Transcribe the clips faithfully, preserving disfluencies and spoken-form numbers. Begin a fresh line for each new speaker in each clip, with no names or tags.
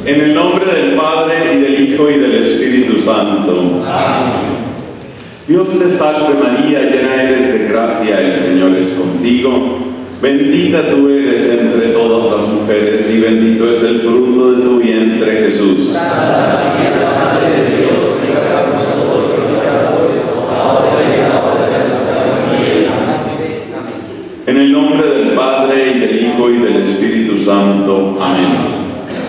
En el nombre del Padre, y del Hijo, y del Espíritu Santo. Amén. Dios te salve María, llena eres de gracia, el Señor es contigo. Bendita tú eres entre todas las mujeres, y bendito es el fruto de tu vientre, Jesús. Santa María, Madre de Dios, ruega por nosotros pecadores, ahora y en la hora de nuestra muerte. Amén. En el nombre del Padre, y del Hijo, y del Espíritu Santo. Amén.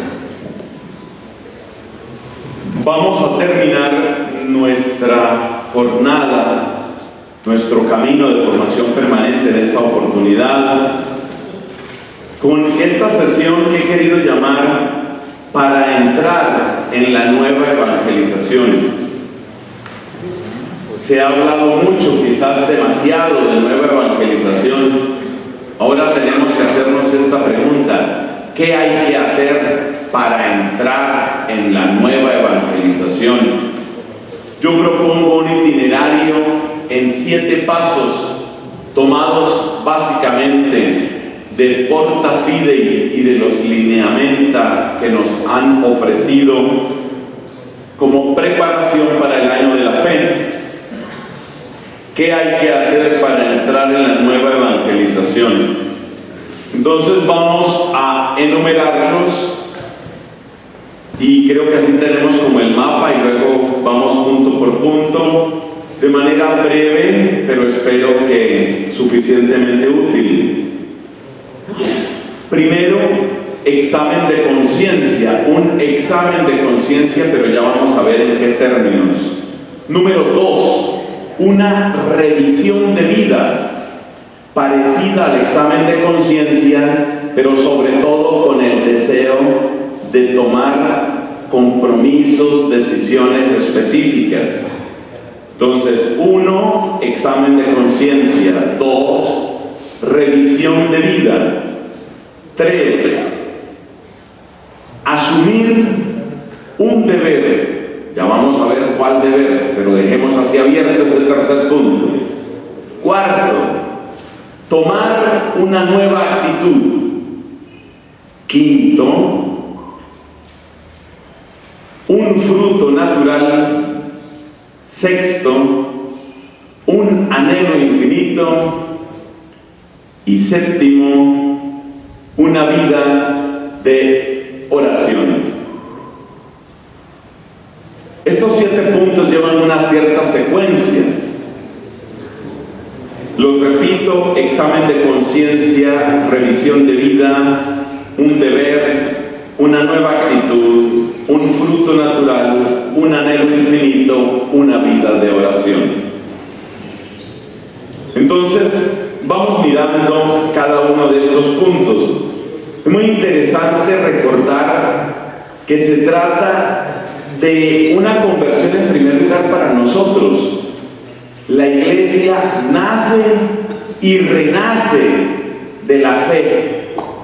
Vamos a terminar nuestra jornada, nuestro camino de formación permanente en esta oportunidad, con esta sesión que he querido llamar para entrar en la nueva evangelización. Se ha hablado mucho, quizás demasiado, de nueva evangelización. Ahora tenemos que hacernos esta pregunta: ¿qué hay que hacer para entrar en la nueva evangelización? Yo propongo un itinerario en siete pasos, tomados básicamente del Porta Fidei y de los lineamenta que nos han ofrecido como preparación para el año de la fe. ¿Qué hay que hacer para entrar en la nueva evangelización? Entonces vamos a enumerarlos, y creo que así tenemos como el mapa, y luego vamos punto por punto, de manera breve, pero espero que suficientemente útil. Primero, examen de conciencia, un examen de conciencia, pero ya vamos a ver en qué términos. Número dos, una revisión de vida, parecida al examen de conciencia, pero sobre todo con el deseo de tomar compromisos, decisiones específicas. Entonces, uno, examen de conciencia. Dos, revisión de vida. Tres, asumir un deber. Ya vamos a ver cuál deber, pero dejemos así abierto ese tercer punto. Cuarto, tomar una nueva actitud. Quinto, un fruto natural. Sexto, un anhelo infinito. Y séptimo, una vida de oración. Estos siete puntos llevan una cierta secuencia. Los repito: examen de conciencia, revisión de vida, un deber, una nueva actitud, un fruto natural, un anhelo infinito, una vida de oración. Entonces, vamos mirando cada uno de estos puntos. Es muy interesante recordar que se trata de una conversión en primer lugar para nosotros. La Iglesia nace y renace de la fe.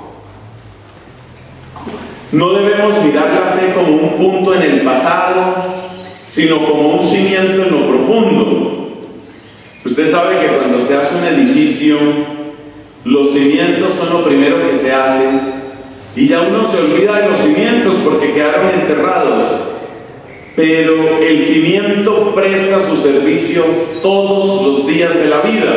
No debemos mirar la fe como un punto en el pasado, sino como un cimiento en lo profundo. Usted sabe que cuando se hace un edificio, los cimientos son lo primero que se hace, y ya uno se olvida de los cimientos porque quedaron enterrados, pero el cimiento presta su servicio todos los días de la vida.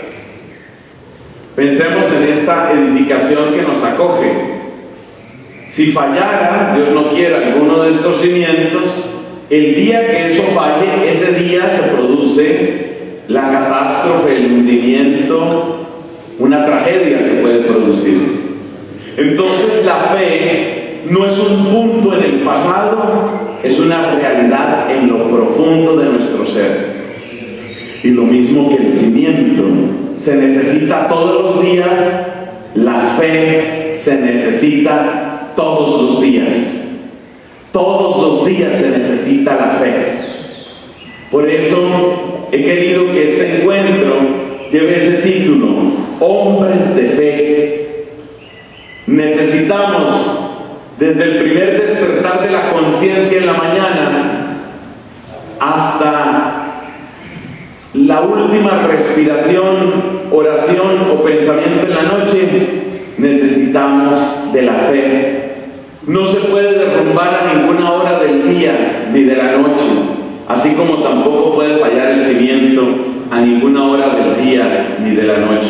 Pensemos en esta edificación que nos acoge. Si fallara, Dios no quiera, alguno de estos cimientos, el día que eso falle, ese día se produce la catástrofe, el hundimiento, una tragedia se puede producir. Entonces la fe no es un punto en el pasado, es una realidad en lo profundo de nuestro ser. Y lo mismo que el cimiento se necesita todos los días, la fe se necesita todos los días. Todos los días se necesita la fe. Por eso he querido que este encuentro lleve ese título: Hombres de Fe. Necesitamos, desde el primer despertar de la conciencia en la mañana hasta la última respiración, oración o pensamiento en la noche, necesitamos de la fe. No se puede derrumbar a ninguna hora del día ni de la noche, así como tampoco puede fallar el cimiento a ninguna hora del día ni de la noche.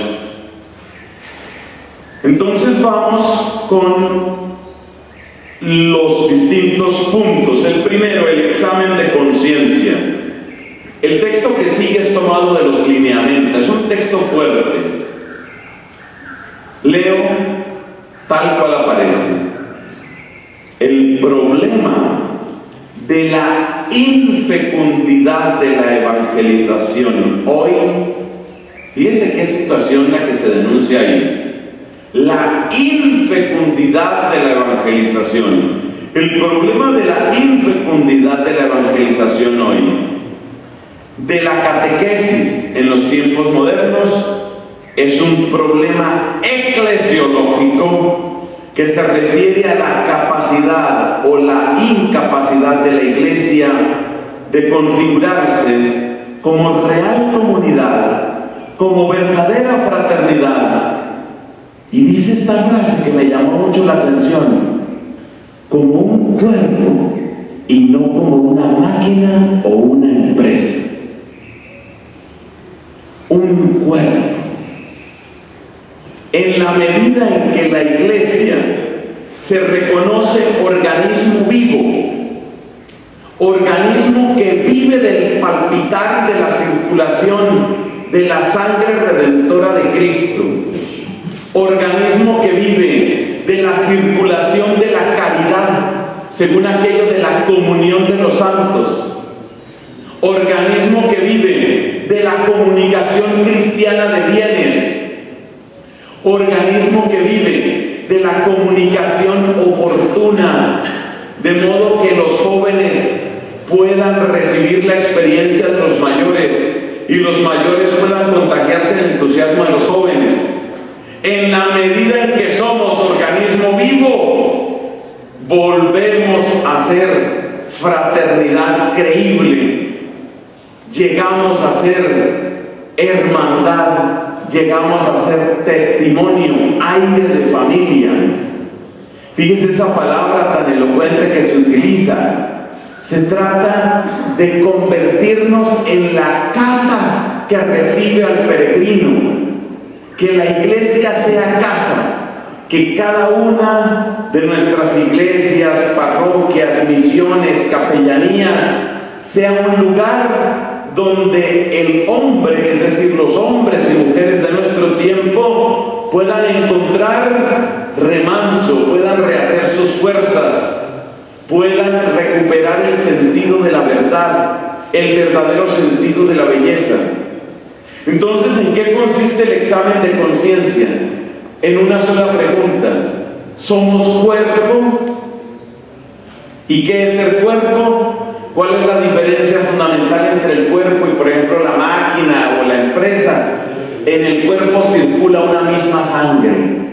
Entonces vamos con los distintos puntos. El primero, el examen de conciencia. El texto que sigue es tomado de los lineamientos, es un texto fuerte. Leo tal cual aparece. El problema de la infecundidad de la evangelización hoy, fíjese qué situación la que se denuncia ahí. La infecundidad de la evangelización. El problema de la infecundidad de la evangelización hoy, de la catequesis en los tiempos modernos, es un problema eclesiológico que se refiere a la capacidad o la incapacidad de la Iglesia de configurarse como real comunidad, como verdadera fraternidad. Y dice esta frase que me llamó mucho la atención: como un cuerpo y no como una máquina o una empresa. Un cuerpo. En la medida en que la Iglesia se reconoce organismo vivo, organismo que vive del palpitar de la circulación de la sangre redentora de Cristo, organismo que vive de la circulación de la caridad, según aquello de la comunión de los santos, organismo que vive de la comunicación cristiana de bienes, organismo que vive de la comunicación oportuna, de modo que los jóvenes puedan recibir la experiencia de los mayores y los mayores puedan contagiarse del entusiasmo de los jóvenes. En la medida en que somos organismo vivo, volvemos a ser fraternidad creíble, llegamos a ser hermandad, llegamos a ser testimonio, aire de familia. Fíjese esa palabra tan elocuente que se utiliza. Se trata de convertirnos en la casa que recibe al peregrino, que la iglesia sea casa, que cada una de nuestras iglesias, parroquias, misiones, capellanías, sea un lugar donde el hombre, es decir, los hombres y mujeres de nuestro tiempo, puedan encontrar remanso, puedan rehacer sus fuerzas, puedan recuperar el sentido de la verdad, el verdadero sentido de la belleza. Entonces, ¿en qué consiste el examen de conciencia? En una sola pregunta: ¿somos cuerpo? ¿Y qué es el cuerpo? ¿Cuál es la diferencia fundamental entre el cuerpo y, por ejemplo, la máquina o la empresa? En el cuerpo circula una misma sangre.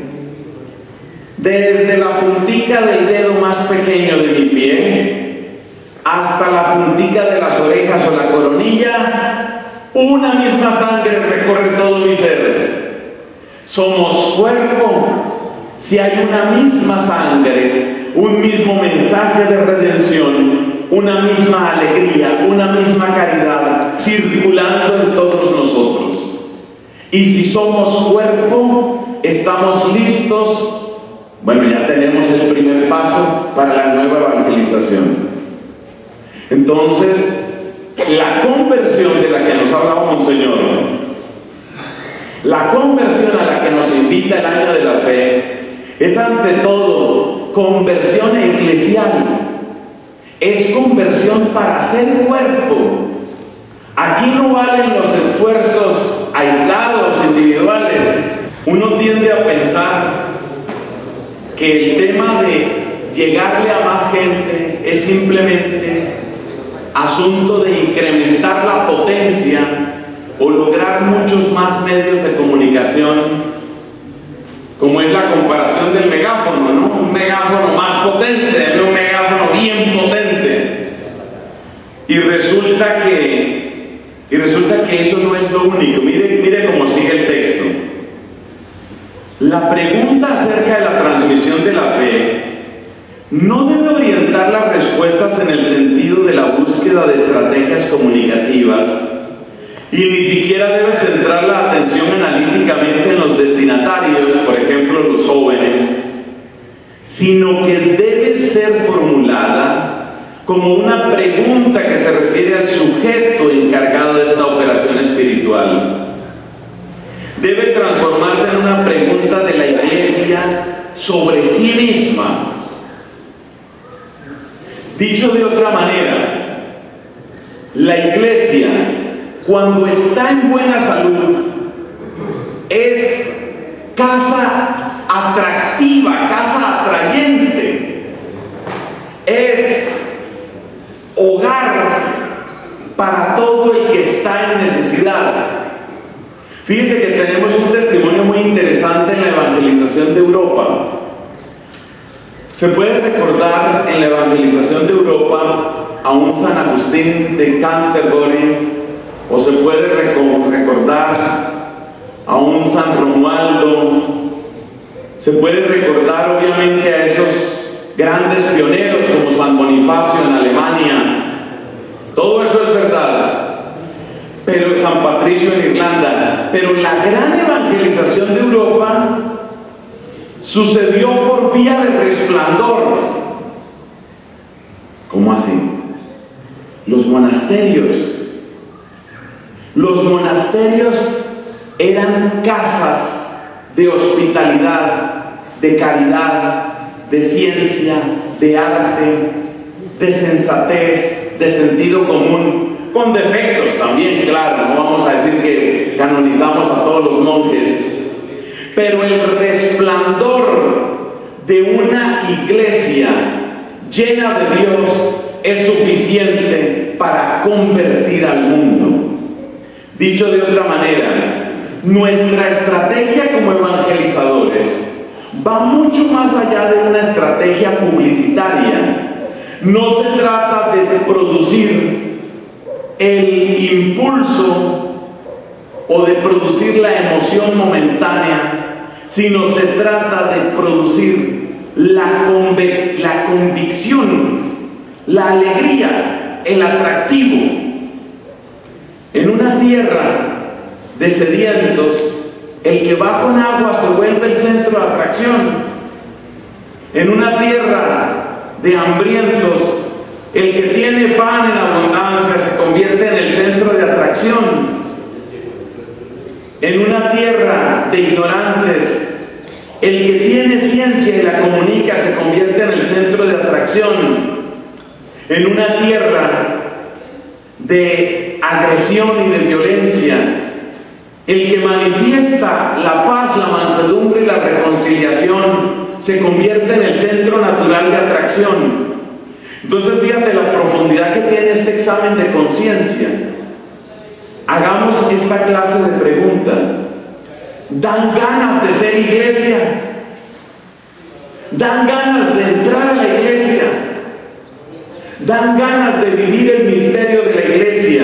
Desde la puntica del dedo más pequeño de mi pie hasta la puntica de las orejas o la coronilla, una misma sangre recorre todo mi ser. Somos cuerpo. Si hay una misma sangre, un mismo mensaje de redención, una misma alegría, una misma caridad circulando en todos nosotros. Y si somos cuerpo, estamos listos. Bueno, ya tenemos el primer paso para la nueva evangelización. Entonces, la conversión de la que nos hablaba Monseñor, la conversión a la que nos invita el año de la fe, es ante todo conversión eclesial. Es conversión para ser cuerpo. Aquí no valen los esfuerzos aislados, individuales. Uno tiende a pensar que el tema de llegarle a más gente es simplemente asunto de incrementar la potencia o lograr muchos más medios de comunicación, como es la comparación del megáfono, ¿no? Un megáfono más potente, un megáfono bien potente. Y resulta que, y resulta que eso no es lo único. Mire, mire cómo sigue el texto. La pregunta acerca de la transmisión de la fe no debe orientar las respuestas en el sentido de la búsqueda de estrategias comunicativas y ni siquiera debe centrar la atención analíticamente en los destinatarios, por ejemplo los jóvenes, sino que debe ser formulada como una pregunta que se refiere al sujeto encargado de esta operación espiritual. Debe transformarse en una pregunta de la Iglesia sobre sí misma. Dicho de otra manera, la Iglesia, cuando está en buena salud, es casa atractiva, casa atrayente, es hogar para todo el que está en necesidad. Fíjense que tenemos un testimonio muy interesante en la evangelización de Europa. Se puede recordar en la evangelización de Europa a un San Agustín de Canterbury, o se puede recordar a un San Romualdo, se puede recordar obviamente a esos grandes pioneros como San Bonifacio en Alemania. Todo eso es verdad. Pero San Patricio en Irlanda. Pero la gran evangelización de Europa sucedió por vía de resplandor. ¿Cómo así? Los monasterios. Los monasterios eran casas de hospitalidad, de caridad, de ciencia, de arte, de sensatez, de sentido común, con defectos también, claro, no vamos a decir que canonizamos a todos los monjes, pero el resplandor de una iglesia llena de Dios es suficiente para convertir al mundo. Dicho de otra manera, nuestra estrategia como evangelizadores va mucho más allá de una estrategia publicitaria. No se trata de producir el impulso o de producir la emoción momentánea, sino se trata de producir la, conv- la convicción, la alegría, el atractivo. En una tierra de sedientos, el que va con agua se vuelve el centro de atracción. En una tierra de hambrientos, el que tiene pan en abundancia se convierte en el centro de atracción. En una tierra de ignorantes, el que tiene ciencia y la comunica se convierte en el centro de atracción. En una tierra de agresión y de violencia, el que manifiesta la paz, la mansedumbre y la reconciliación se convierte en el centro natural de atracción. Entonces fíjate la profundidad que tiene este examen de conciencia. Hagamos esta clase de pregunta. ¿Dan ganas de ser iglesia? ¿Dan ganas de entrar a la iglesia? ¿Dan ganas de vivir el misterio de la iglesia?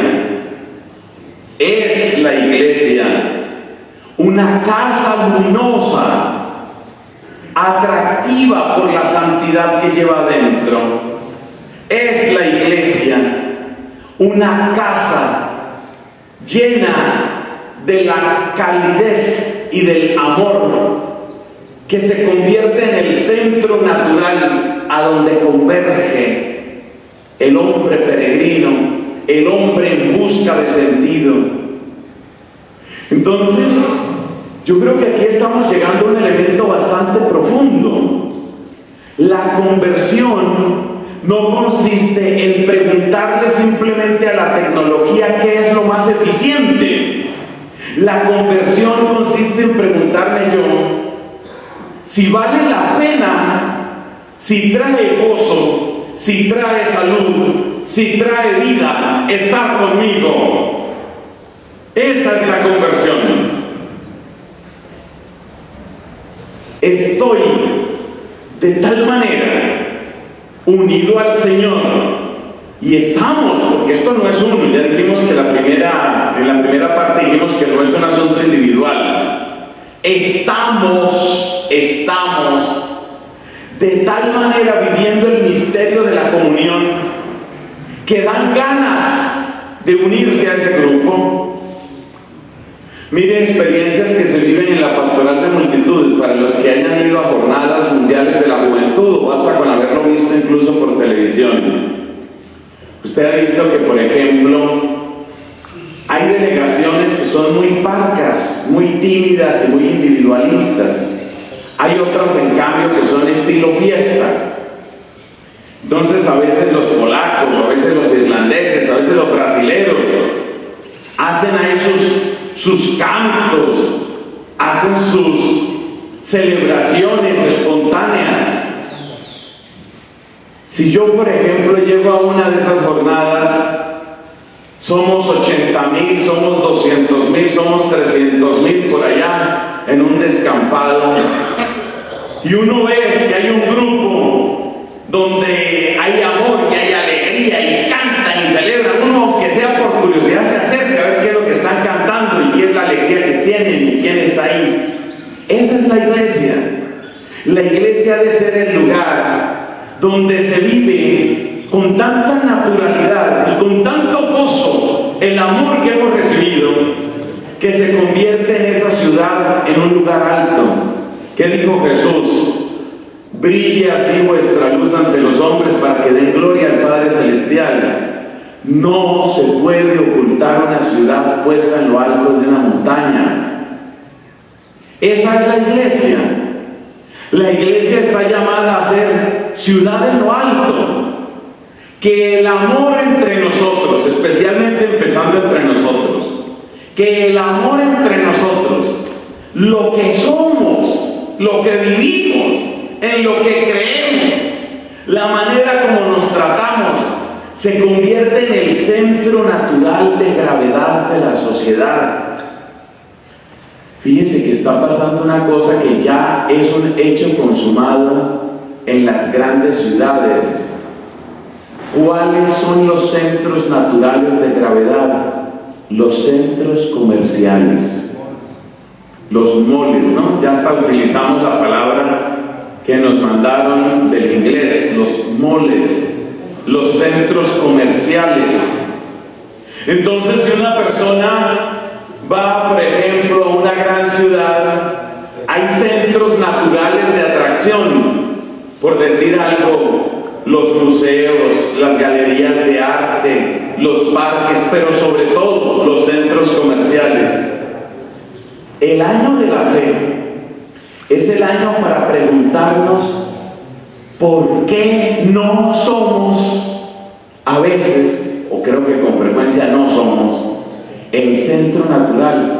Es la iglesia una casa luminosa, atractiva por la santidad que lleva adentro. Es la iglesia una casa llena de la calidez y del amor que se convierte en el centro natural a donde converge el hombre peregrino, el hombre en busca de sentido. Entonces, yo creo que aquí estamos llegando a un elemento bastante profundo. La conversión no consiste en preguntarle simplemente a la tecnología qué es lo más eficiente. La conversión consiste en preguntarme yo si vale la pena, si trae gozo, si trae salud, si trae vida, estar conmigo. Esa es la conversión. Estoy de tal manera unido al Señor, y estamos, porque esto no es uno, ya dijimos que la primera, en la primera parte dijimos que no es un asunto individual. Estamos, estamos de tal manera viviendo el misterio de la comunión, que dan ganas de unirse a ese grupo. Mire experiencias que se viven en la pastoral de multitudes, para los que hayan ido a jornadas mundiales de la juventud, o basta con haberlo visto incluso por televisión. Usted ha visto que, por ejemplo, hay delegaciones que son muy parcas, muy tímidas y muy individualistas. Hay otras, en cambio, que son estilo fiesta. Entonces, a veces los polacos, a veces los irlandeses, a veces los brasileros hacen ahí sus, sus cantos, hacen sus celebraciones espontáneas. Si yo, por ejemplo, llego a una de esas jornadas, somos ochenta mil, somos doscientos mil, somos trescientos mil por allá en un descampado, y uno ve que hay un grupo donde hay amor y hay alegría y cantan y celebran. Uno, aunque sea por curiosidad, se acerca a ver qué es lo que están cantando y qué es la alegría que tienen y quién está ahí. Esa es la iglesia. La iglesia debe ser el lugar donde se vive con tanta naturalidad y con tanto gozo el amor que hemos recibido, que se convierte en esa ciudad en un lugar alto. ¿Qué dijo Jesús? Brille así vuestra luz ante los hombres para que den gloria al Padre Celestial. No se puede ocultar una ciudad puesta en lo alto de una montaña. Esa es la iglesia. La iglesia está llamada a ser ciudad en lo alto. Que el amor entre nosotros, especialmente empezando entre nosotros, que el amor entre nosotros, lo que somos, lo que vivimos, en lo que creemos, la manera como nos tratamos, se convierte en el centro natural de gravedad de la sociedad. Fíjense que está pasando una cosa que ya es un hecho consumado en las grandes ciudades. ¿Cuáles son los centros naturales de gravedad? Los centros comerciales, los moles, ¿no? Ya hasta utilizamos la palabra que nos mandaron del inglés, los moles, los centros comerciales. Entonces, si una persona va, por ejemplo, a una gran ciudad, hay centros naturales de atracción, por decir algo, los museos, las galerías de arte, los parques, pero sobre todo los centros comerciales. El año de la fe es el año para preguntarnos por qué no somos, a veces, o creo que con frecuencia no somos, el centro natural.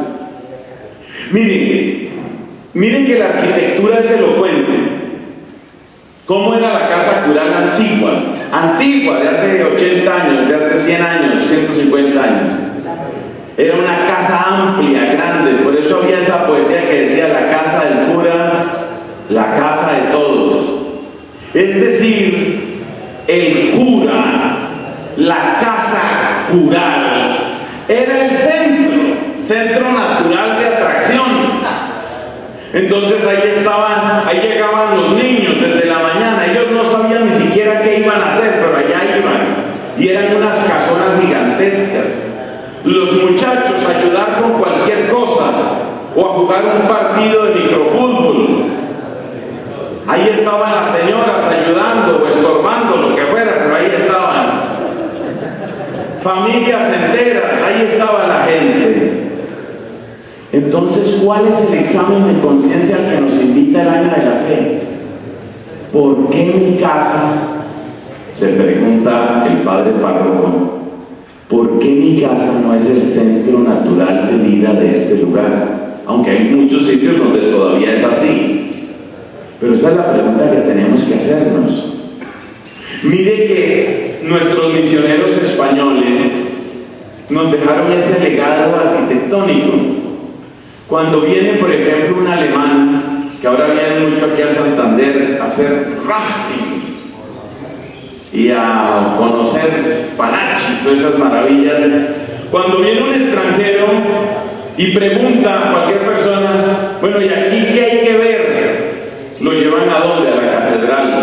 Miren, miren que la arquitectura es elocuente. ¿Cómo era la casa cural antigua? Antigua, de hace ochenta años, de hace cien años, ciento cincuenta años. Era una casa amplia, grande, por eso había esa poesía que decía la casa del cura, la casa de todos. Es decir, el cura, la casa cural, era el centro, centro natural de atracción. Entonces ahí estaban, ahí llegaban los niños desde la mañana, ellos no sabían ni siquiera qué iban a hacer, pero allá iban, y eran unas casonas gigantescas. Los muchachos a ayudar con cualquier cosa, o a jugar un partido de microfútbol. Ahí estaban las señoras ayudando o estorbando, lo que fuera, pero ahí estaban. Familias enteras, ahí estaba la gente. Entonces, ¿cuál es el examen de conciencia al que nos invita el año de la fe? ¿Por qué mi casa? Se pregunta el padre párroco. ¿Por qué mi casa no es el centro natural de vida de este lugar? Aunque hay muchos sitios donde todavía es así. Pero esa es la pregunta que tenemos que hacernos. Mire que nuestros misioneros españoles nos dejaron ese legado arquitectónico. Cuando viene, por ejemplo, un alemán, que ahora viene mucho aquí a Santander a hacer rafting y a conocer Panachi, todas esas maravillas, cuando viene un extranjero y pregunta a cualquier persona, bueno, ¿y aquí qué hay que ver? Lo llevan a dónde, a la catedral.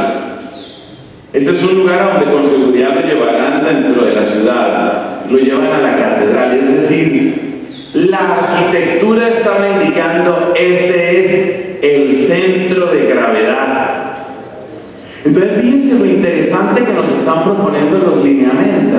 Ese es un lugar a donde con seguridad lo llevarán dentro de la ciudad, lo llevan a la catedral. Es decir, la arquitectura estaba indicando, este es el centro de gravedad. Entonces fíjense lo interesante que nos están proponiendo los lineamentos.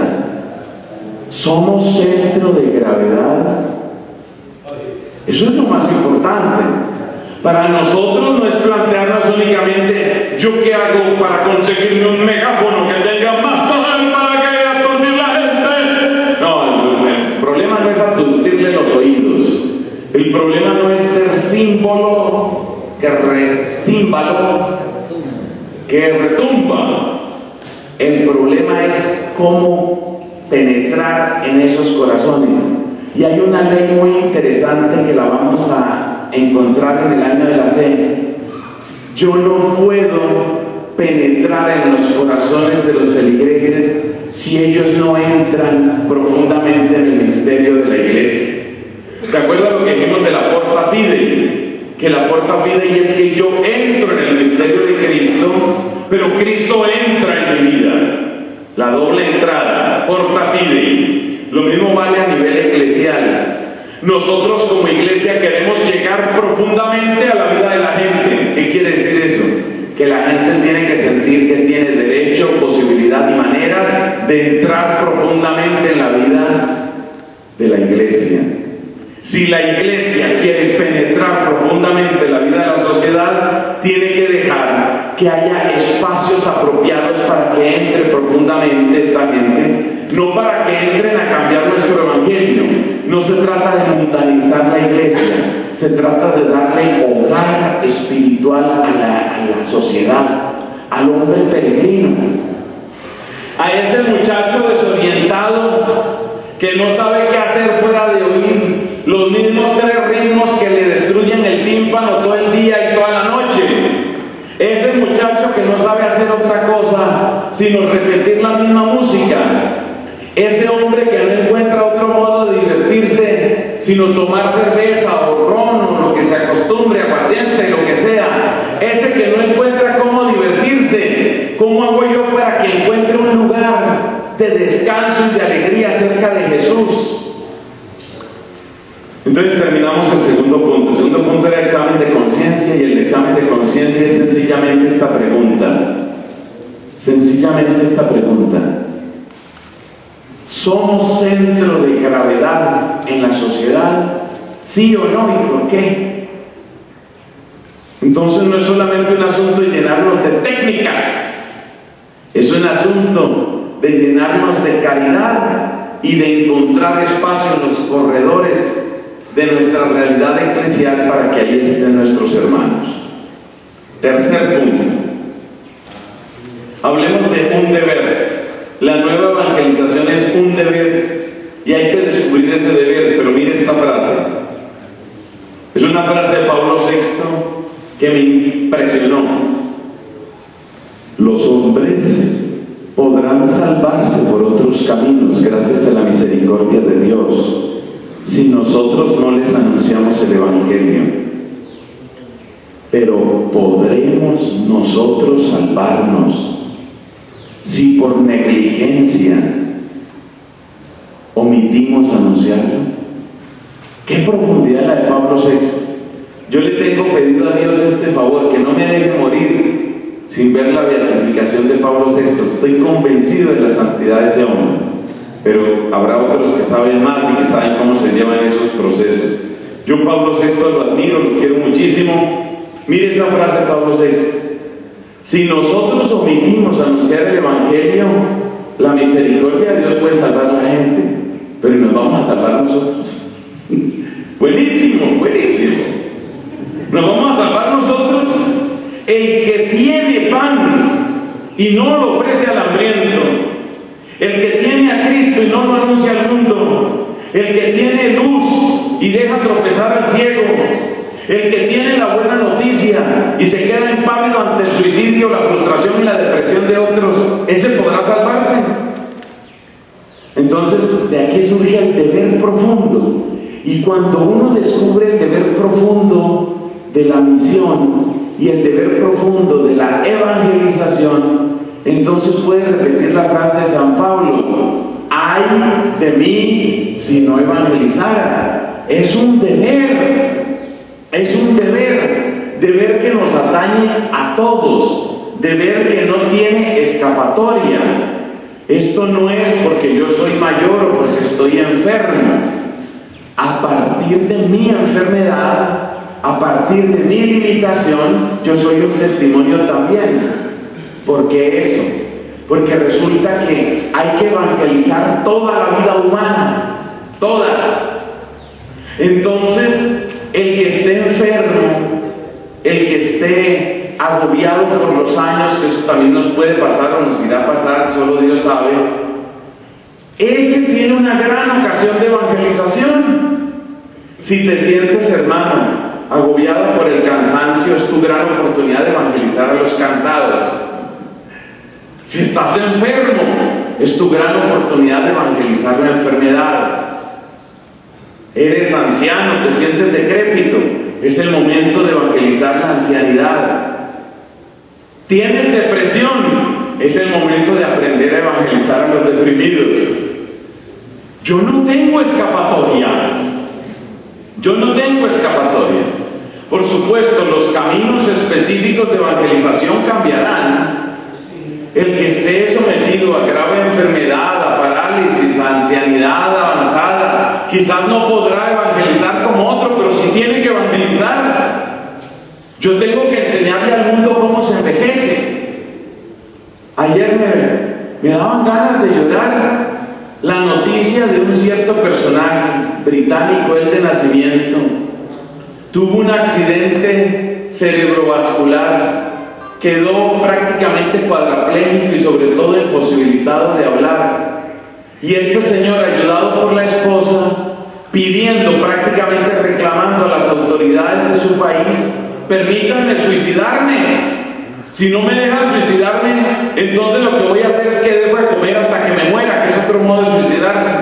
Somos centro de gravedad. Eso es lo más importante. Para nosotros no es plantearnos únicamente yo qué hago para conseguirme un megáfono que tenga más poder para que aturdir la gente. No, el, el problema no es aturdirle los oídos. El problema no es ser símbolo que re, símbolo que retumba. El problema es cómo penetrar en esos corazones. Y hay una ley muy interesante que la vamos a encontrar en el año de la fe. Yo no puedo penetrar en los corazones de los feligreses si ellos no entran profundamente en el misterio de la iglesia. ¿Se acuerdan lo que dijimos de la porta fidei? Que la porta fidei es que yo entro en el misterio de Cristo, pero Cristo entra en mi vida. La doble entrada, porta fidei. Lo mismo vale a nivel eclesial. Nosotros como iglesia queremos llegar profundamente a la vida de la gente. ¿Qué quiere decir eso? Que la gente tiene que sentir que tiene derecho, posibilidad y maneras de entrar profundamente en la vida de la iglesia. Si la iglesia quiere penetrar profundamente en la vida de la sociedad, tiene que dejar que haya espacios apropiados para que entre profundamente esta gente, no para que entren a cambiar nuestro evangelio. No se trata de mundanizar la iglesia, se trata de darle hogar espiritual a la, a la sociedad, al hombre peregrino, a ese muchacho desorientado que no sabe qué hacer fuera de oír los mismos tres ritmos que le destruyen el tímpano todo el día y toda la noche. Ese muchacho que no sabe hacer otra cosa sino repetir la misma música. Ese hombre que no encuentra otro modo de divertirse sino tomar cerveza o ron o lo que se acostumbre, aguardiente, lo que sea. Ese que no encuentra cómo divertirse, ¿cómo hago yo para que encuentre un lugar de descanso y de alegría cerca de Jesús? Entonces terminamos el segundo punto. El segundo punto era examen de conciencia, y el examen de conciencia es sencillamente esta pregunta. Sencillamente esta pregunta. ¿Somos centro de gravedad en la sociedad? ¿Sí o no? ¿Y por qué? Entonces no es solamente un asunto de llenarnos de técnicas, es un asunto de llenarnos de caridad y de encontrar espacio en los corredores de nuestra realidad eclesial para que ahí estén nuestros hermanos. Tercer punto. Hablemos de un deber. La nueva evangelización es un deber y hay que descubrir ese deber. Pero mire esta frase. Es una frase de Pablo sexto que me impresionó. Los hombres podrán salvarse por otros caminos gracias a la misericordia de Dios si nosotros no les anunciamos el evangelio. Pero ¿podremos nosotros salvarnos si por negligencia omitimos anunciarlo? ¡Qué profundidad la de Pablo sexto! Yo le tengo pedido a Dios este favor, que no me deje morir sin ver la beatificación de Pablo sexto. Estoy convencido de la santidad de ese hombre, pero habrá otros que saben más y que saben cómo se llevan esos procesos. Yo Pablo sexto lo admiro, lo quiero muchísimo. Mire esa frase de Pablo sexto. Si nosotros omitimos anunciar el evangelio, la misericordia de Dios puede salvar a la gente, pero nos vamos a salvar nosotros. Buenísimo, buenísimo. Nos vamos a salvar nosotros. El que tiene pan y no lo ofrece al hambriento, el que tiene a Cristo y no lo anuncia al mundo, el que tiene luz y deja tropezar al ciego, el que tiene la buena noticia y se queda impávido ante el suicidio, la frustración y la depresión de otros, ese podrá salvarse. Entonces, de aquí surge el deber profundo. Y cuando uno descubre el deber profundo de la misión y el deber profundo de la evangelización, Entonces puede repetir la frase de San Pablo: ay de mí si no evangelizara. Es un deber, es un deber, deber que nos atañe a todos, deber que no tiene escapatoria. Esto no es porque yo soy mayor o porque estoy enfermo. A partir de mi enfermedad, a partir de mi limitación, yo soy un testimonio también. ¿Por qué eso? Porque resulta que hay que evangelizar toda la vida humana, toda. Entonces, el que esté enfermo, el que esté agobiado por los años, que eso también nos puede pasar o nos irá a pasar, solo Dios sabe, ese tiene una gran ocasión de evangelización. Si te sientes, hermano, agobiado por el cansancio, es tu gran oportunidad de evangelizar a los cansados. Si estás enfermo, es tu gran oportunidad de evangelizar la enfermedad. Eres anciano, te sientes decrépito, es el momento de evangelizar la ancianidad. Tienes depresión, es el momento de aprender a evangelizar a los deprimidos. Yo no tengo escapatoria. Yo no tengo escapatoria. Por supuesto, los caminos específicos de evangelización cambiarán. El que esté sometido a grave enfermedad, a parálisis, a ancianidad avanzada, quizás no podrá evangelizar como otro, pero sí tiene que evangelizar. Yo tengo que enseñarle al mundo cómo se envejece. Ayer me, me daban ganas de llorar la noticia de un cierto personaje británico, él de nacimiento, tuvo un accidente cerebrovascular, quedó prácticamente cuadrapléjico y sobre todo imposibilitado de hablar. Y este señor, ayudado por la esposa, pidiendo, prácticamente reclamando a las autoridades de su país: permítanme suicidarme. Si no me dejan suicidarme, entonces lo que voy a hacer es que dejo de comer hasta que me muera, que es otro modo de suicidarse.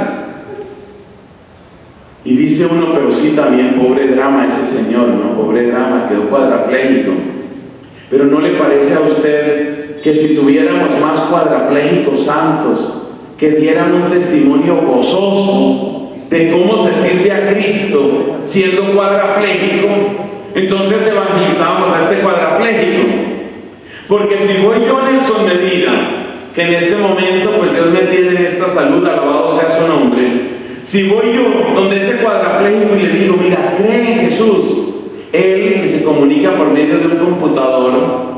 Y dice uno, pero sí, también pobre drama ese señor, ¿no? Pobre drama, quedó cuadrapléjico. Pero ¿no le parece a usted que si tuviéramos más cuadraplégicos santos, que dieran un testimonio gozoso de cómo se sirve a Cristo siendo cuadrapléjico, entonces evangelizamos a este cuadrapléjico? Porque si voy yo, Nelson Medina, que en este momento pues Dios me tiene en esta salud, alabado sea su nombre, si voy yo donde ese cuadrapléjico y le digo: mira, cree en Jesús, él, que se comunica por medio de un computador,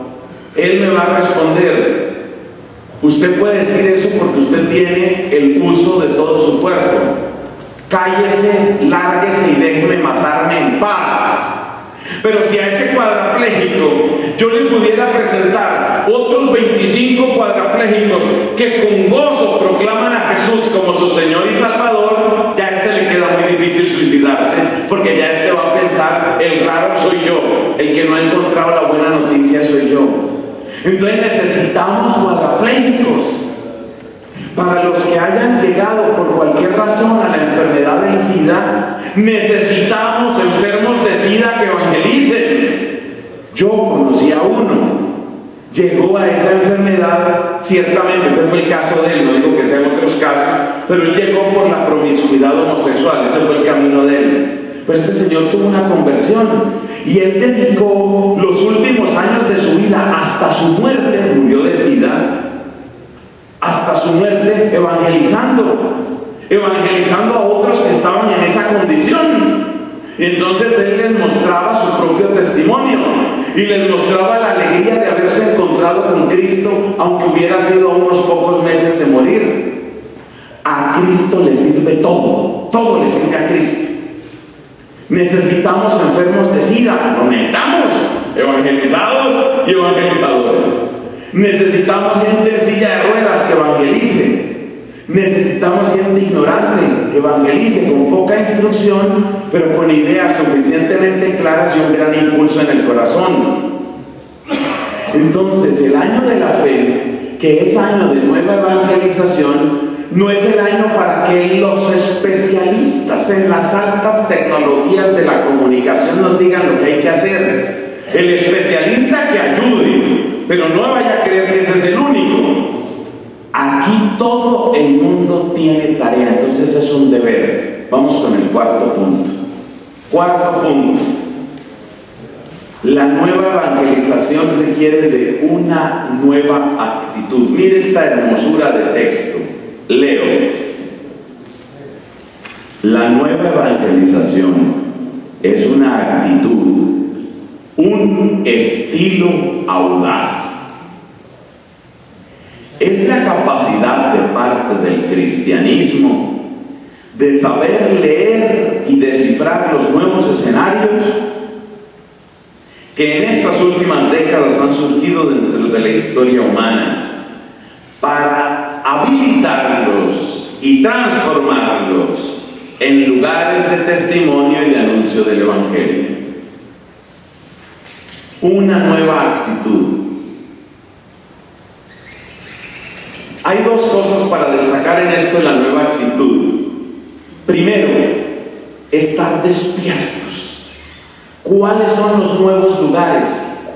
él me va a responder: usted puede decir eso porque usted tiene el uso de todo su cuerpo, cállese, lárguese y déjeme matarme en paz. Pero si a ese cuadrapléjico yo le pudiera presentar otros veinticinco cuadraplégicos que con gozo proclaman a Jesús como su Señor y Salvador, ya a este le queda muy difícil suicidarse, porque ya este va a pensar: el raro soy yo, el que no ha encontrado la buena noticia soy yo. Entonces necesitamos cuadraplégicos. Para los que hayan llegado por cualquier razón a la enfermedad del SIDA, necesitamos enfermos de SIDA que evangelicen. Yo conocí a uno, llegó a esa enfermedad, ciertamente ese fue el caso de él, no digo que sean otros casos, pero él llegó por la promiscuidad homosexual, ese fue el camino de él. Pues este señor tuvo una conversión y él dedicó los últimos años de su vida, hasta su muerte, murió de SIDA, hasta su muerte evangelizando, evangelizando a otros que estaban en esa condición. Y entonces él les mostraba su propio testimonio y les mostraba la alegría de haberse encontrado con Cristo, aunque hubiera sido a unos pocos meses de morir. A Cristo le sirve todo, todo le sirve a Cristo. Necesitamos enfermos de SIDA, lo necesitamos, evangelizados y evangelizadores. Necesitamos gente en silla de ruedas que evangelice. Necesitamos gente ignorante que evangelice con poca instrucción, pero con ideas suficientemente claras y un gran impulso en el corazón. Entonces, el año de la fe, que es año de nueva evangelización, no es el año para que los especialistas en las altas tecnologías de la comunicación nos digan lo que hay que hacer. El especialista que ayude, pero no vaya a creer que ese es el único. Aquí todo el mundo tiene tarea, entonces es un deber. Vamos con el cuarto punto. Cuarto punto. La nueva evangelización requiere de una nueva actitud. Mire esta hermosura de texto. Leo. La nueva evangelización es una actitud, un estilo audaz. Es la capacidad de parte del cristianismo de saber leer y descifrar los nuevos escenarios que en estas últimas décadas han surgido dentro de la historia humana, para habilitarlos y transformarlos en lugares de testimonio y de anuncio del Evangelio. Una nueva actitud. Hay dos cosas para destacar en esto de la nueva actitud. Primero, estar despiertos. ¿Cuáles son los nuevos lugares?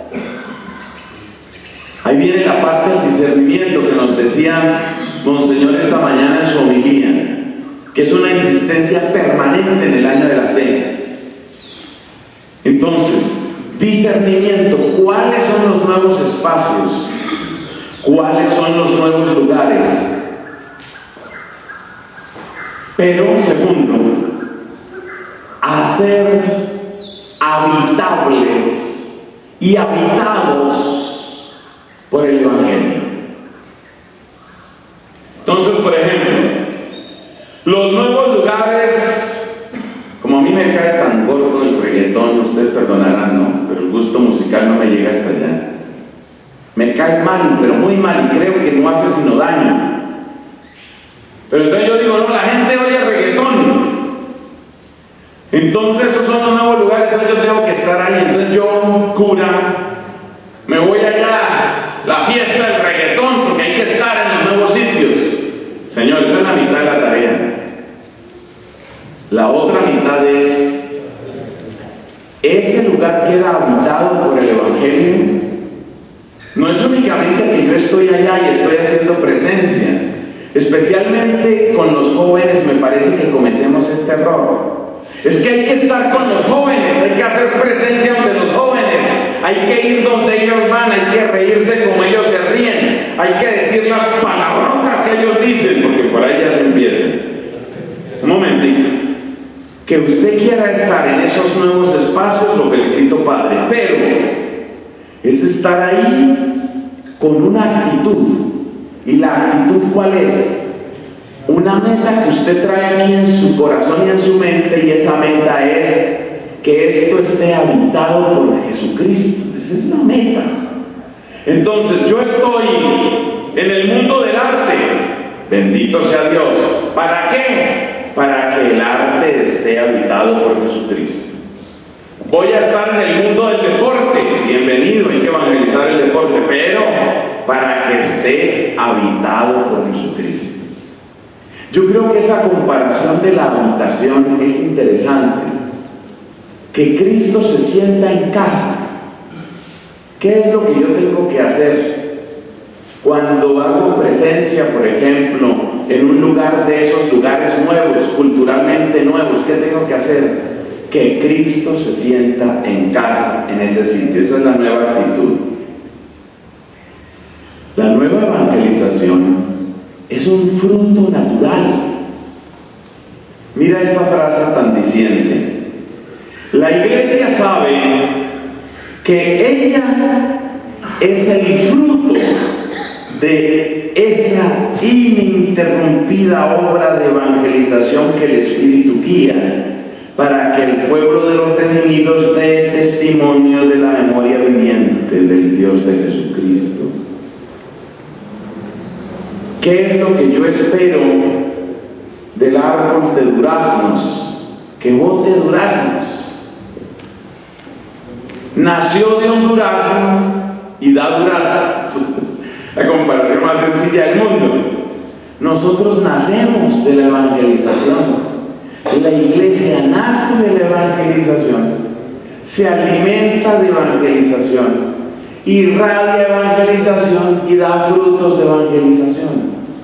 Ahí viene la parte del discernimiento que nos decía Monseñor esta mañana en su homilía, que es una insistencia permanente en el año de la fe. Entonces, discernimiento. ¿Cuáles son los nuevos espacios? ¿Cuáles son los nuevos lugares? Pero, segundo, hacer habitables y habitados por el Evangelio. Entonces, por ejemplo, los nuevos lugares, como a mí me cae tan corto el reggaetón, ustedes perdonarán, ¿no? Pero el gusto musical no me llega hasta allá. Me cae mal, pero muy mal, y creo que no hace sino daño. Pero entonces yo digo, no, la gente oye reggaetón. Entonces esos son los nuevos lugares, entonces yo tengo que estar ahí. Entonces yo, cura, me voy allá, la fiesta del reggaetón, porque hay que estar en los nuevos sitios. Señor, esa es la mitad de la tarea. La otra mitad es, ese lugar queda habitado por el Evangelio. No es únicamente que yo estoy allá y estoy haciendo presencia. Especialmente con los jóvenes me parece que cometemos este error. Es que hay que estar con los jóvenes, hay que hacer presencia ante los jóvenes, hay que ir donde ellos van, hay que reírse como ellos se ríen, hay que decir las palabrotas que ellos dicen, porque por ahí ya se empiezan. Un momentito. Que usted quiera estar en esos nuevos espacios, lo felicito, Padre, pero es estar ahí con una actitud. ¿Y la actitud cuál es? Una meta que usted trae aquí en su corazón y en su mente, y esa meta es que esto esté habitado por Jesucristo. Esa es la meta. Entonces, yo estoy en el mundo del arte, bendito sea Dios. ¿Para qué? Para que el arte esté habitado por Jesucristo. Voy a estar en el mundo del deporte, bienvenido, hay que evangelizar el deporte, pero para que esté habitado por Jesucristo. Yo creo que esa comparación de la habitación es interesante. Que Cristo se sienta en casa. ¿Qué es lo que yo tengo que hacer? Cuando hago presencia, por ejemplo, en un lugar de esos lugares nuevos, culturalmente nuevos, ¿qué tengo que hacer? Que Cristo se sienta en casa, en ese sitio. Esa es la nueva actitud. La nueva evangelización es un fruto natural. Mira esta frase tan diciente. La iglesia sabe que ella es el fruto de esa ininterrumpida obra de evangelización que el Espíritu guía para que el pueblo de los redimidos dé testimonio de la memoria viviente del Dios de Jesucristo. ¿Qué es lo que yo espero del árbol de duraznos? Que bote duraznos. Nació de un durazno y da duraznos. La comparación más sencilla del mundo. Nosotros nacemos de la evangelización. La iglesia nace de la evangelización, se alimenta de evangelización, irradia evangelización y da frutos de evangelización.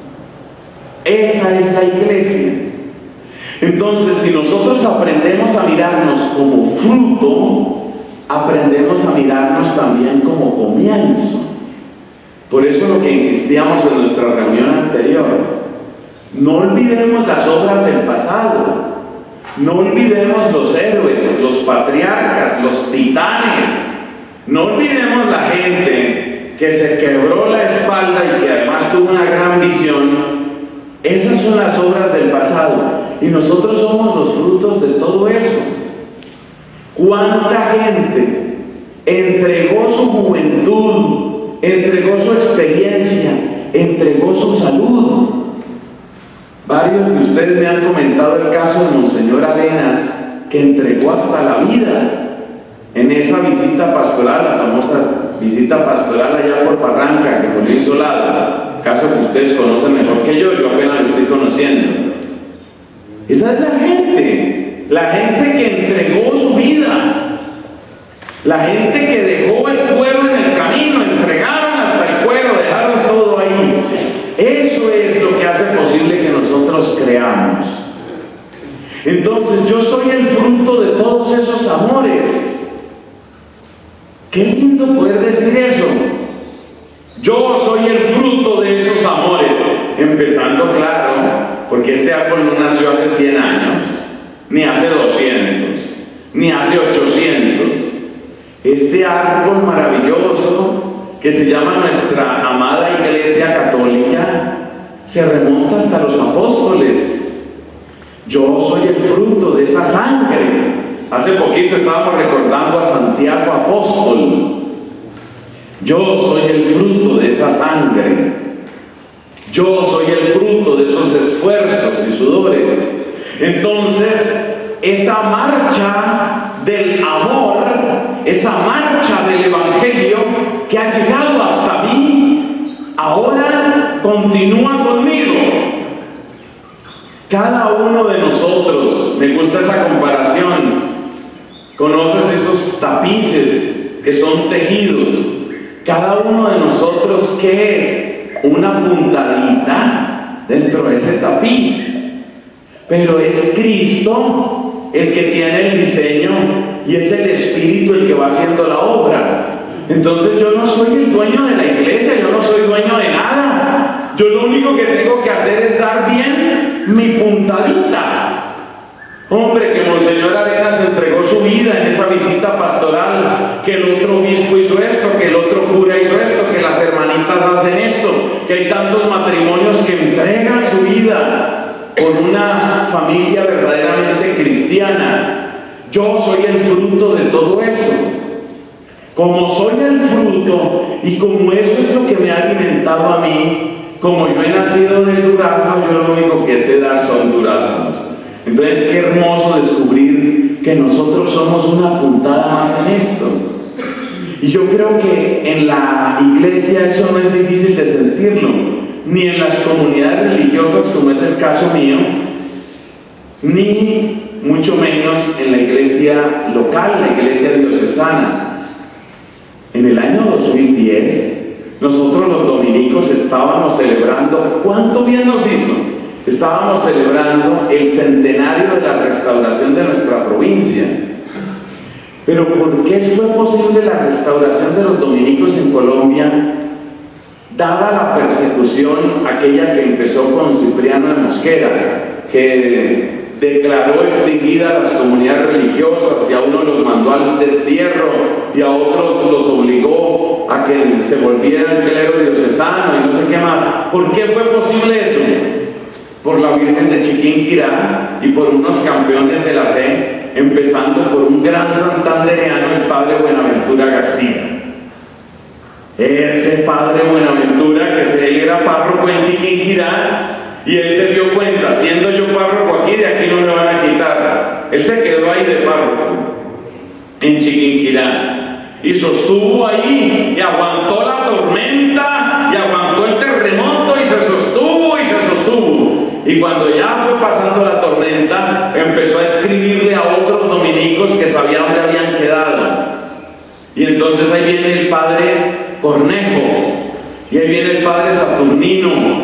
Esa es la iglesia. Entonces, si nosotros aprendemos a mirarnos como fruto, aprendemos a mirarnos también como comienzo. Por eso lo que insistíamos en nuestra reunión anterior, no olvidemos las obras del pasado, no olvidemos los héroes, los patriarcas, los titanes, no olvidemos la gente que se quebró la espalda y que además tuvo una gran visión. Esas son las obras del pasado y nosotros somos los frutos de todo eso. ¿Cuánta gente entregó su juventud, entregó su experiencia, entregó su salud? Varios de ustedes me han comentado el caso de Monseñor Arenas, que entregó hasta la vida en esa visita pastoral, la famosa visita pastoral allá por Barranca, que murió Isolado, caso que ustedes conocen mejor que yo, yo apenas lo estoy conociendo. Esa es la gente, la gente que entregó su vida, la gente que dejó el cuero en el camino, entregaron hasta el cuero, dejaron todo ahí. Eso es lo que hace posible que nosotros creamos. Entonces, yo soy el fruto de todos esos amores. Qué lindo poder decir eso. Yo soy el fruto de esos amores. Empezando, claro, porque este árbol no nació hace cien años, ni hace doscientos, ni hace ochocientos. Este árbol maravilloso que se llama nuestra amada Iglesia Católica se remonta hasta los apóstoles. Yo soy el fruto de esa sangre. Hace poquito estábamos recordando a Santiago Apóstol. Yo soy el fruto de esa sangre. Yo soy el fruto de esos esfuerzos y sudores. Entonces, esa marcha del amor, esa marcha del Evangelio que ha llegado hasta mí, ahora continúa conmigo. Cada uno de nosotros, me gusta esa comparación, conoces esos tapices que son tejidos. Cada uno de nosotros, ¿qué es? Una puntadita dentro de ese tapiz. Pero es Cristo el que tiene el diseño y es el Espíritu el que va haciendo la obra. Entonces yo no soy el dueño de la iglesia, yo no soy dueño de nada. Yo lo único que tengo que hacer es dar bien mi puntadita. Hombre, que Monseñor Arenas entregó su vida en esa visita pastoral, que el otro obispo hizo esto, que el otro cura hizo esto, que las hermanitas hacen esto, que hay tantos matrimonios que entregan su vida por una familia verdaderamente cristiana. Yo soy el fruto de todo eso. Como soy el fruto y como eso es lo que me ha alimentado a mí, como yo he nacido del durazno, yo lo único que sé dar son duraznos. Entonces, qué hermoso descubrir que nosotros somos una puntada más en esto. Y yo creo que en la iglesia eso no es difícil de sentirlo, ni en las comunidades religiosas como es el caso mío, ni mucho menos en la iglesia local, la iglesia diocesana. En el año dos mil diez, nosotros los dominicos estábamos celebrando, ¿cuánto bien nos hizo? Estábamos celebrando el centenario de la restauración de nuestra provincia. Pero ¿por qué fue posible la restauración de los dominicos en Colombia? Dada la persecución, aquella que empezó con Cipriano de Mosquera, que declaró extinguidas las comunidades religiosas y a unos los mandó al destierro y a otros los obligó a que se volvieran clero diocesano y no sé qué más. ¿Por qué fue posible eso? Por la Virgen de Chiquinquirá y por unos campeones de la fe, empezando por un gran santandereano, el padre Buenaventura García. Ese padre Buenaventura, que él era párroco en Chiquinquirá, y él se dio cuenta, siendo yo párroco aquí, de aquí no me van a quitar. Él se quedó ahí de párroco, en Chiquinquirá, y sostuvo ahí, y aguantó la tormenta, y aguantó el terremoto, y se sostuvo, y se sostuvo. Y cuando ya fue pasando la tormenta, empezó a escribirle a otros dominicos que sabían dónde habían quedado. Y entonces ahí viene el padre Cornejo, y ahí viene el padre Saturnino,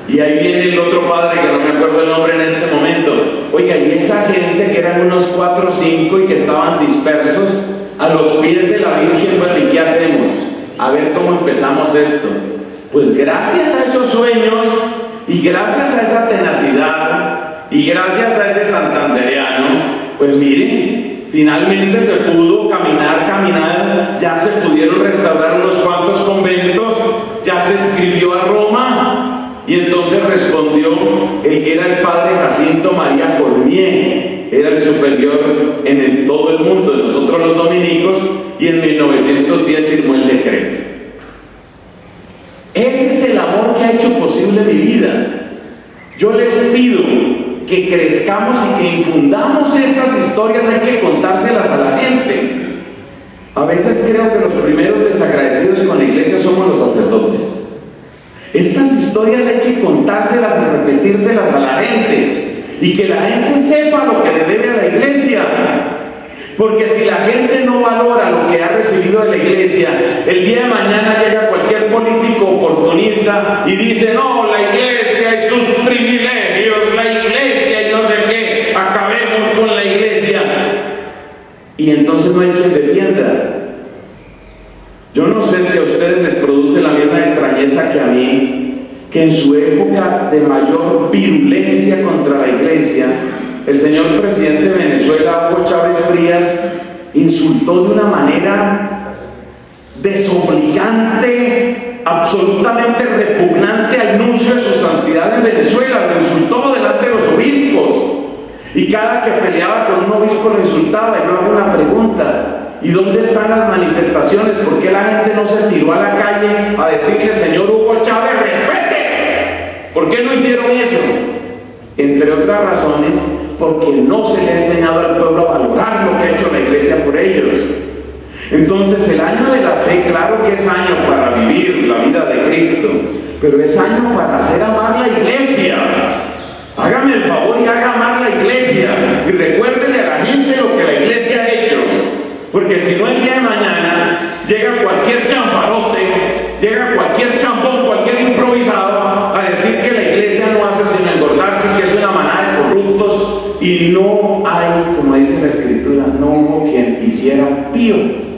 Y ahí viene el otro padre que no me acuerdo el nombre en este momento. Oiga, y esa gente que eran unos cuatro o cinco y que estaban dispersos a los pies de la Virgen, bueno, ¿y qué hacemos? A ver cómo empezamos esto. Pues gracias a esos sueños y gracias a esa tenacidad y gracias a ese santandereano, pues miren, finalmente se pudo caminar, caminar, ya se pudieron restaurar unos cuantos conventos, ya se escribió a Roma. Y entonces respondió el que era el padre Jacinto María Cormier, era el superior en el, todo el mundo de nosotros los dominicos, y en mil novecientos diez firmó el decreto. Ese es el amor que ha hecho posible mi vida. Yo les pido que crezcamos y que infundamos estas historias, hay que contárselas a la gente. A veces creo que los primeros desagradecidos con la iglesia somos los sacerdotes. Estas historias hay que contárselas y repetírselas a la gente, y que la gente sepa lo que le debe a la iglesia. Porque si la gente no valora lo que ha recibido de la iglesia, el día de mañana llega cualquier político oportunista y dice: no, la iglesia y sus privilegios, la iglesia y no sé qué, acabemos con la iglesia. Y entonces no hay quien defienda. Yo no sé si a ustedes les produce la misma extrañeza que a mí, que en su época de mayor virulencia contra la iglesia, el señor presidente de Venezuela, Hugo Chávez Frías, insultó de una manera desobligante, absolutamente repugnante al nuncio de su santidad en Venezuela. Lo insultó delante de los obispos, y cada que peleaba con un obispo lo insultaba. Y yo hago una pregunta: ¿y dónde están las manifestaciones? ¿Por qué la gente no se tiró a la calle a decirle: señor Hugo Chávez, respete? ¿Por qué no hicieron eso? Entre otras razones, porque no se le ha enseñado al pueblo a valorar lo que ha hecho la iglesia por ellos. Entonces, el año de la fe, claro que es año para vivir la vida de Cristo, pero es año para hacer amar la iglesia. Hágame el favor y haga amar la iglesia, y recuérdele a la gente lo que la iglesia ha hecho. Porque si no, el día de mañana llega cualquier chanfarote, llega cualquier chambón, cualquier improvisado a decir que la iglesia no hace sino engordarse, que es una manada de corruptos, y no hay, como dice la escritura, no hubo quien hiciera pío.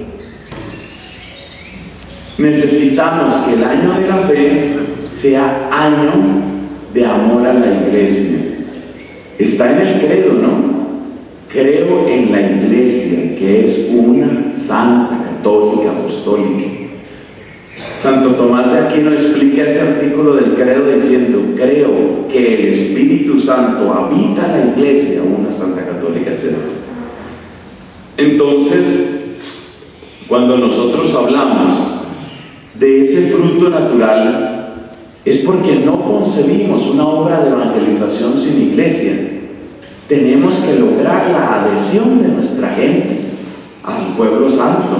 Necesitamos que el año de la fe sea año de amor a la iglesia. Está en el credo, ¿no? Creo en la iglesia, que es una, santa, católica, apostólica. Santo Tomás de Aquino explica ese artículo del credo diciendo: creo que el Espíritu Santo habita en la iglesia, una, santa, católica, etcétera. Entonces, cuando nosotros hablamos de ese fruto natural, es porque no concebimos una obra de evangelización sin iglesia. Tenemos que lograr la adhesión de nuestra gente al pueblo santo.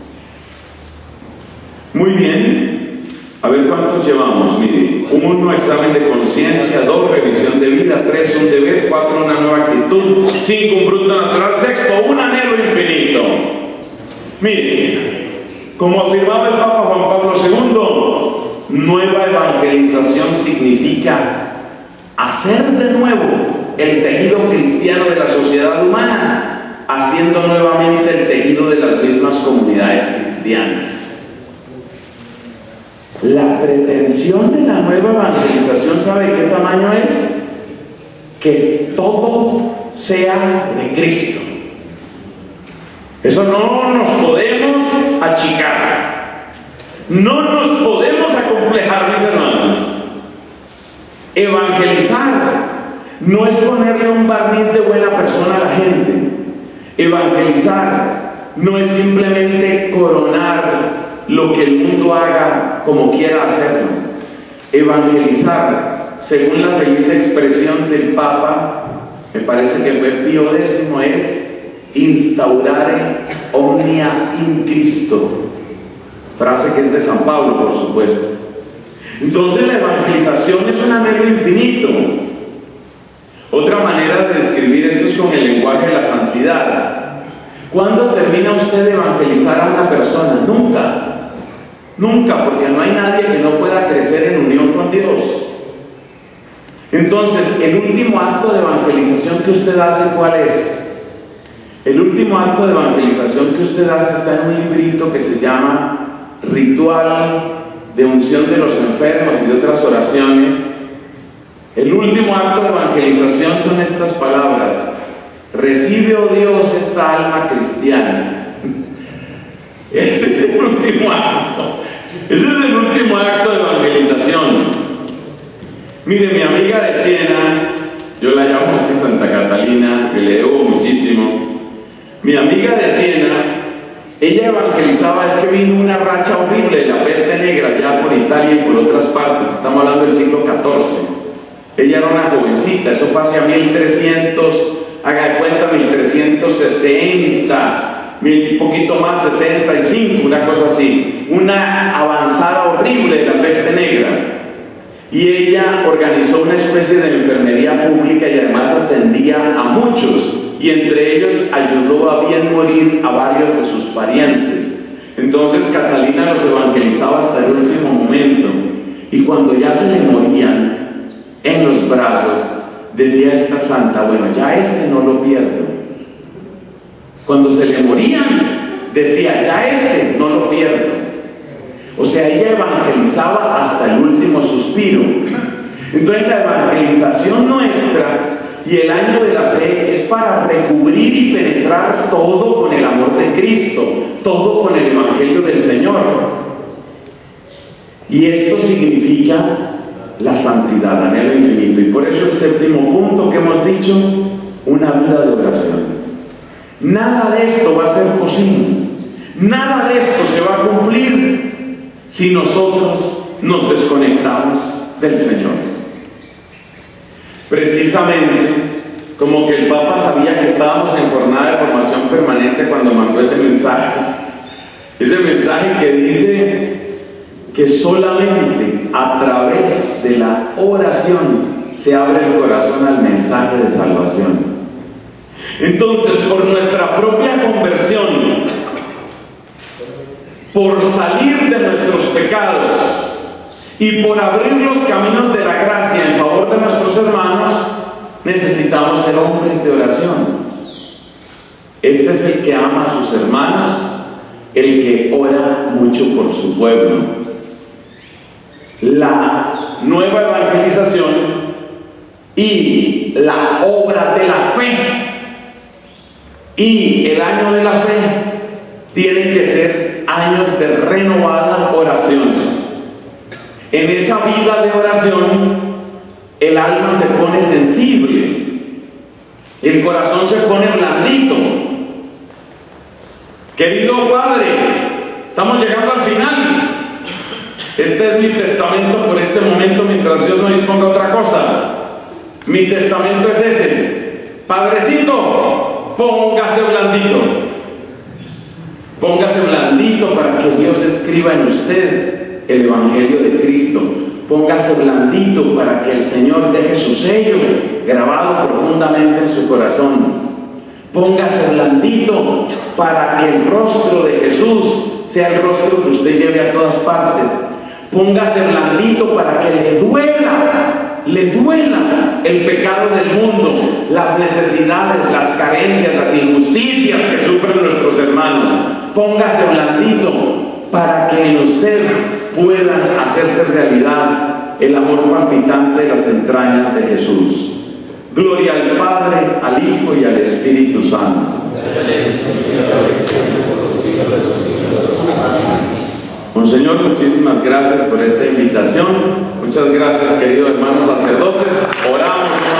Muy bien, a ver cuántos llevamos. Mire: uno, examen de conciencia; dos, revisión de vida; tres, un deber; cuatro, una nueva actitud; cinco, un fruto natural; sexto, un anhelo infinito. Mire, como afirmaba el Papa Juan Pablo segundo, nueva evangelización significa hacer de nuevo el tejido cristiano de la sociedad humana, haciendo nuevamente el tejido de las mismas comunidades cristianas. La pretensión de la nueva evangelización, ¿sabe qué tamaño es? Que todo sea de Cristo. Eso no nos podemos achicar, no nos podemos acomplejar, mis hermanos. Evangelizar no es ponerle un barniz de buena persona a la gente. Evangelizar no es simplemente coronar lo que el mundo haga como quiera hacerlo. Evangelizar, según la feliz expresión del Papa, me parece que fue Pío décimo, es instaurare omnia in Cristo, frase que es de San Pablo, por supuesto. Entonces la evangelización es un anhelo infinito. Otra manera de describir esto es con el lenguaje de la santidad. ¿Cuándo termina usted de evangelizar a una persona? Nunca. Nunca, porque no hay nadie que no pueda crecer en unión con Dios. Entonces, el último acto de evangelización que usted hace, ¿cuál es? El último acto de evangelización que usted hace está en un librito que se llama Ritual de Unción de los Enfermos y de otras oraciones. El último acto de evangelización son estas palabras: recibe, oh Dios, esta alma cristiana. Ese es el último acto. Ese es el último acto de evangelización. Mire, mi amiga de Siena, yo la llamo así Santa Catalina, que le debo muchísimo. Mi amiga de Siena, ella evangelizaba, es que vino una racha horrible de la peste negra ya por Italia y por otras partes. Estamos hablando del siglo catorce. Ella era una jovencita, eso fue hacia mil trescientos, haga de cuenta, mil trescientos sesenta, un poquito más, sesenta y cinco, una cosa así. Una avanzada horrible de la peste negra. Y ella organizó una especie de enfermería pública y además atendía a muchos, y entre ellos ayudó a bien morir a varios de sus parientes. Entonces Catalina los evangelizaba hasta el último momento, y cuando ya se le morían en los brazos, decía esta santa: bueno, ya este no lo pierdo. Cuando se le morían, decía: ya este no lo pierdo. O sea, ella evangelizaba hasta el último suspiro. Entonces la evangelización nuestra y el año de la fe es para recubrir y penetrar todo con el amor de Cristo, todo con el Evangelio del Señor. Y esto significa la santidad, anhelo infinito. Y por eso el séptimo punto que hemos dicho, una vida de oración. Nada de esto va a ser posible, nada de esto se va a cumplir si nosotros nos desconectamos del Señor. Precisamente como que el Papa sabía que estábamos en jornada de formación permanente cuando mandó ese mensaje, ese mensaje que dice que solamente a través de la oración se abre el corazón al mensaje de salvación. Entonces, por nuestra propia conversión, por salir de nuestros pecados y por abrir los caminos de la gracia en favor de nuestros hermanos, necesitamos ser hombres de oración. Este es el que ama a sus hermanos, el que ora mucho por su pueblo. La nueva evangelización y la obra de la fe y el año de la fe tienen que ser años de renovada oración. En esa vida de oración, el alma se pone sensible, el corazón se pone blandito. Querido Padre, estamos llegando al final. Este es mi testamento por este momento, mientras Dios no disponga otra cosa. Mi testamento es ese: Padrecito, póngase blandito. Póngase blandito para que Dios escriba en usted el Evangelio de Cristo. Póngase blandito para que el Señor deje su sello grabado profundamente en su corazón. Póngase blandito para que el rostro de Jesús sea el rostro que usted lleve a todas partes. Póngase blandito para que le duela, le duela el pecado del mundo, las necesidades, las carencias, las injusticias que sufren nuestros hermanos. Póngase blandito para que en usted pueda hacerse realidad el amor palpitante de las entrañas de Jesús. Gloria al Padre, al Hijo y al Espíritu Santo. Monseñor, muchísimas gracias por esta invitación. Muchas gracias, queridos hermanos sacerdotes. Oramos.